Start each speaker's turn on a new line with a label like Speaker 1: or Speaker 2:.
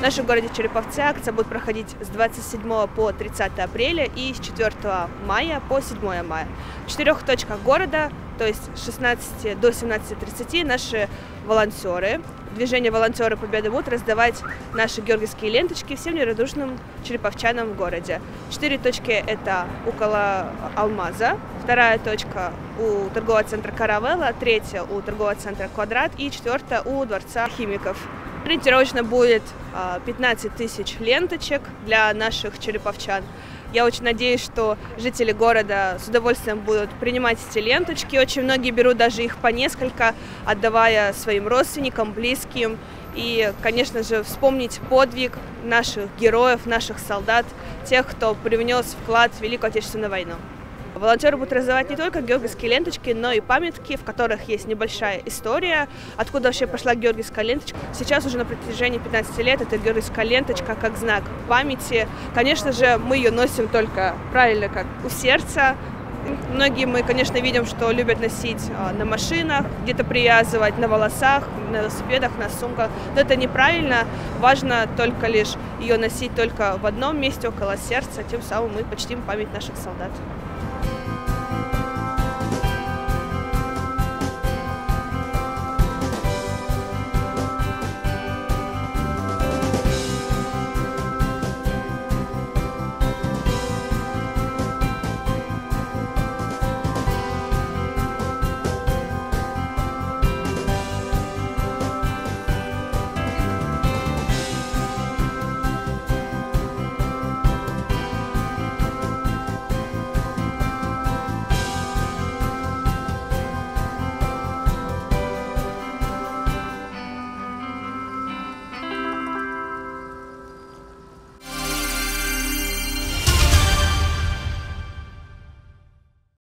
Speaker 1: нашем городе Череповце акция будет проходить с 27 по 30 апреля и с 4 мая по 7 мая. В 4 точках города, то есть с 16 до 17:30, наши волонтеры, движение «Волонтеры Победы» будут раздавать наши георгиевские ленточки всем неравнодушным череповчанам в городе. 4 точки – это около Алмаза, 2 точка у торгового центра «Каравелла», 3 у торгового центра «Квадрат» и 4 у Дворца химиков. Ориентировочно будет 15 тысяч ленточек для наших череповчан. Я очень надеюсь, что жители города с удовольствием будут принимать эти ленточки. Очень многие берут даже их по несколько, отдавая своим родственникам, близким. И, конечно же, вспомнить подвиг наших героев, наших солдат, тех, кто привнес вклад в Великую Отечественную войну. Волонтеры будут раздавать не только георгиевские ленточки, но и памятки, в которых есть небольшая история, откуда вообще пошла георгиевская ленточка. Сейчас уже на протяжении 15 лет эта георгиевская ленточка как знак памяти. Конечно же, мы ее носим только правильно, как у сердца. Многие мы, конечно, видим, что любят носить на машинах, где-то привязывать на волосах, на велосипедах, на сумках. Но это неправильно. Важно только лишь ее носить только в одном месте, около сердца. Тем самым мы почтим память наших солдат.